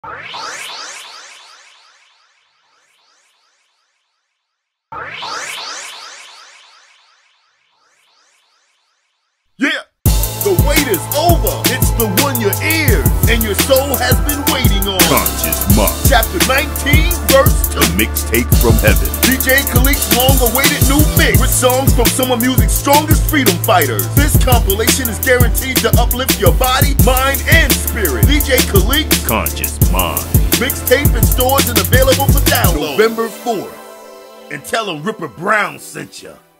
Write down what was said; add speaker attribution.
Speaker 1: Yeah, the wait is over. It's the one your ears and your soul has been waiting on.
Speaker 2: Conscious Mind.
Speaker 1: Chapter 19, verse 2.
Speaker 2: The mixtape from heaven.
Speaker 1: DJ Khalik's long-awaited new mix with songs from some of music's strongest freedom fighters. This compilation is guaranteed to uplift your body, mind, and spirit. DJ Khalik,
Speaker 2: Conscious Mind.
Speaker 1: Mixtape in stores and available for download November 4th. And tell them Ripper Brown sent ya.